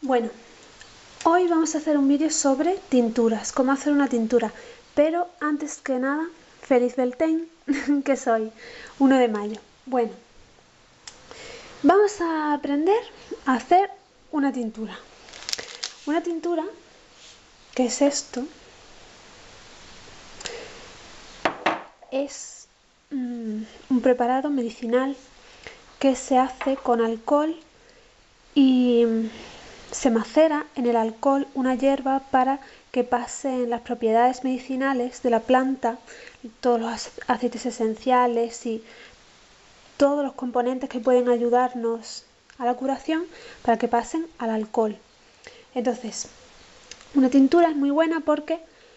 Bueno, hoy vamos a hacer un vídeo sobre tinturas, cómo hacer una tintura. Pero antes que nada, feliz Beltane, que soy 1 de mayo. Bueno, vamos a aprender a hacer una tintura. Una tintura, que es esto, es un preparado medicinal que se hace con alcohol y se macera en el alcohol una hierba para que pasen las propiedades medicinales de la planta, todos los aceites esenciales y todos los componentes que pueden ayudarnos a la curación para que pasen al alcohol. Entonces, una tintura es muy buena porque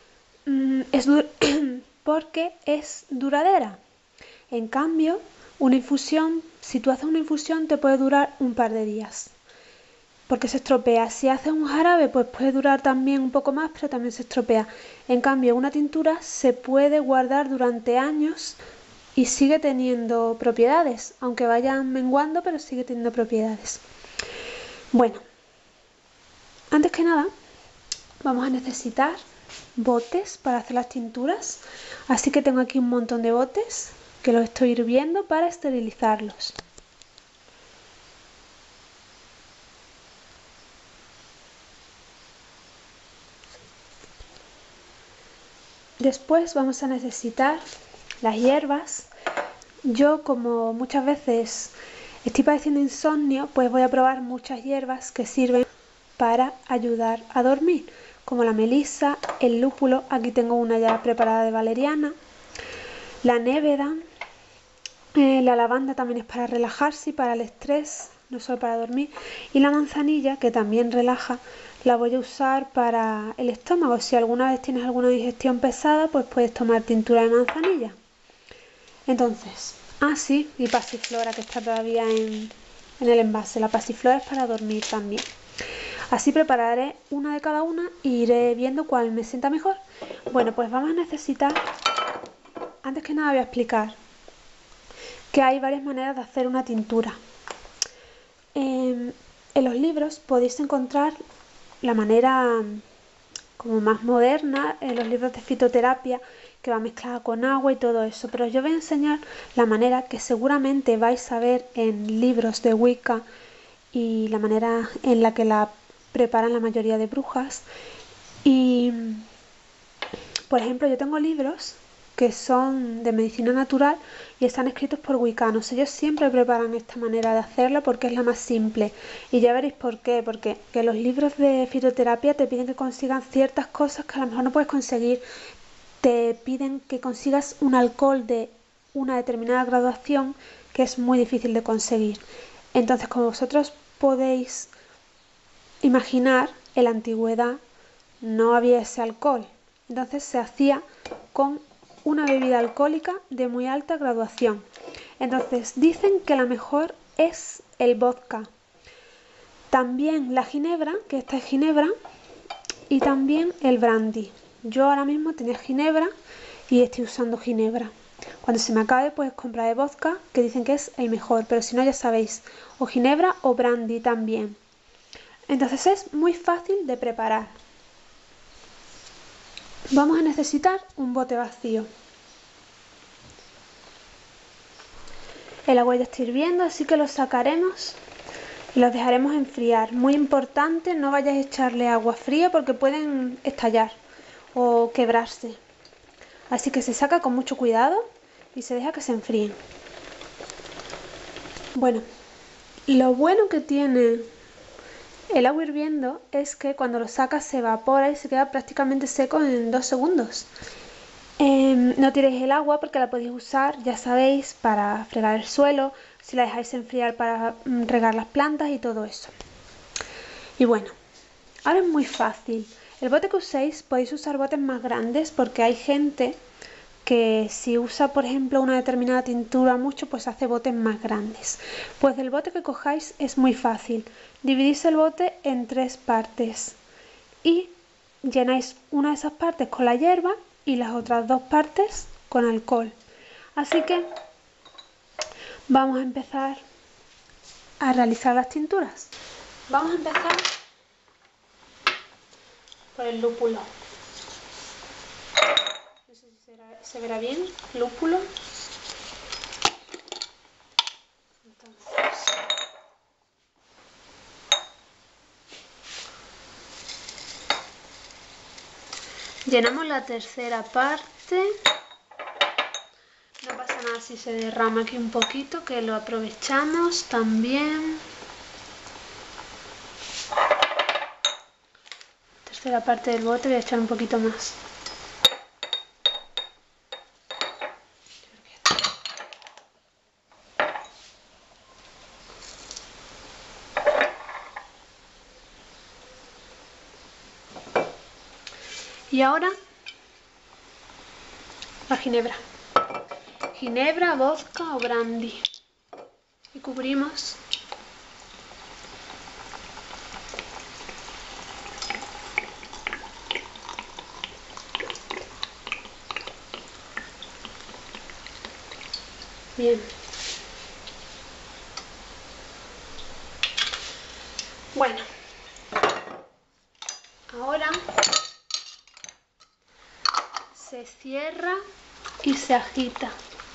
es duradera. En cambio, una infusión, si tú haces una infusión, te puede durar un par de días, porque se estropea. Si haces un jarabe, pues puede durar también un poco más, pero también se estropea. En cambio, una tintura se puede guardar durante años y sigue teniendo propiedades, aunque vayan menguando, pero sigue teniendo propiedades. Bueno, antes que nada, vamos a necesitar botes para hacer las tinturas, así que tengo aquí un montón de botes que los estoy hirviendo para esterilizarlos. Después vamos a necesitar las hierbas. Yo, como muchas veces estoy padeciendo insomnio, pues voy a probar muchas hierbas que sirven para ayudar a dormir, como la melisa, el lúpulo, aquí tengo una ya preparada de valeriana, la néveda, la lavanda también es para relajarse y para el estrés, no solo para dormir, y la manzanilla, que también relaja, la voy a usar para el estómago. Si alguna vez tienes alguna digestión pesada, pues puedes tomar tintura de manzanilla. Entonces, sí, y pasiflora, que está todavía en el envase. La pasiflora es para dormir también. Así prepararé una de cada una e iré viendo cuál me sienta mejor. Bueno, pues vamos a necesitar, antes que nada voy a explicar que hay varias maneras de hacer una tintura. En los libros podéis encontrar la manera como más moderna, en los libros de fitoterapia, que va mezclada con agua y todo eso, pero yo voy a enseñar la manera que seguramente vais a ver en libros de Wicca y la manera en la que la preparan la mayoría de brujas. Y por ejemplo, yo tengo libros que son de medicina natural y están escritos por wiccanos. Ellos siempre preparan esta manera de hacerla porque es la más simple, y ya veréis por qué. Porque que los libros de fitoterapia te piden que consigas ciertas cosas que a lo mejor no puedes conseguir. Te piden que consigas un alcohol de una determinada graduación que es muy difícil de conseguir. Entonces, como vosotros podéis imaginar, en la antigüedad no había ese alcohol, entonces se hacía con una bebida alcohólica de muy alta graduación. Entonces dicen que la mejor es el vodka, también la ginebra, que esta es ginebra, y también el brandy. Yo ahora mismo tenía ginebra y estoy usando ginebra. Cuando se me acabe, pues compraré vodka, que dicen que es el mejor, pero si no, ya sabéis, o ginebra o brandy también. Entonces es muy fácil de preparar. Vamos a necesitar un bote vacío. El agua ya está hirviendo, así que lo sacaremos y los dejaremos enfriar. Muy importante, no vayáis a echarle agua fría porque pueden estallar o quebrarse. Así que se saca con mucho cuidado y se deja que se enfríen. Bueno, lo bueno que tiene el agua hirviendo es que cuando lo sacas se evapora y se queda prácticamente seco en 2 segundos. No tiréis el agua porque la podéis usar, ya sabéis, para fregar el suelo, si la dejáis enfriar para regar las plantas y todo eso. Y bueno, ahora es muy fácil. El bote que uséis, podéis usar botes más grandes porque hay gente que si usa, por ejemplo, una determinada tintura mucho, pues hace botes más grandes. Pues del bote que cojáis es muy fácil. Dividís el bote en 3 partes y llenáis una de esas partes con la hierba y las otras 2 partes con alcohol. Así que vamos a empezar a realizar las tinturas. Vamos a empezar por el lúpulo. No sé si se verá bien, lúpulo. Entonces, llenamos la tercera parte. No pasa nada si se derrama aquí un poquito, que lo aprovechamos también. Tercera parte del bote, voy a echar un poquito más. Y ahora la ginebra. Ginebra, vodka o brandy. Y cubrimos. Bien. Bueno. Ahora se cierra y se agita.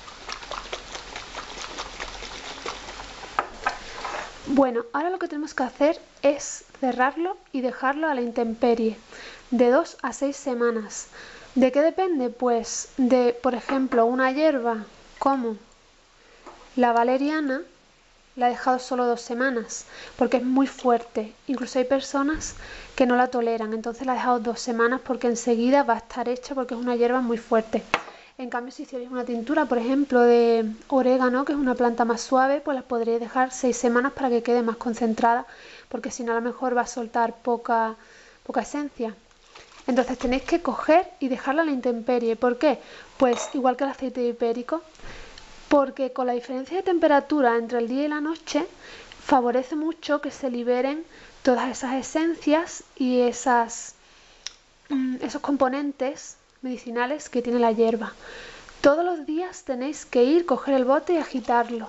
Bueno, ahora lo que tenemos que hacer es cerrarlo y dejarlo a la intemperie de 2 a 6 semanas. ¿De qué depende? Pues de, por ejemplo, una hierba como la valeriana, la he dejado solo 2 semanas porque es muy fuerte. Incluso hay personas que no la toleran, entonces la he dejado 2 semanas porque enseguida va a estar hecha porque es una hierba muy fuerte. En cambio, si hicierais una tintura, por ejemplo, de orégano, que es una planta más suave, pues las podréis dejar 6 semanas para que quede más concentrada, porque si no a lo mejor va a soltar poca esencia. Entonces tenéis que coger y dejarla a la intemperie. ¿Por qué? Pues igual que el aceite hipérico, porque con la diferencia de temperatura entre el día y la noche favorece mucho que se liberen todas esas esencias y esos componentes medicinales que tiene la hierba. Todos los días tenéis que ir, coger el bote y agitarlo.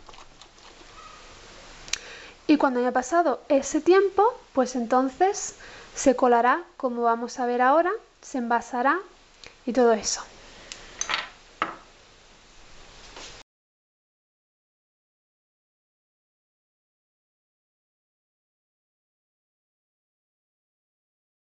Y cuando haya pasado ese tiempo, pues entonces se colará, como vamos a ver ahora, se envasará y todo eso.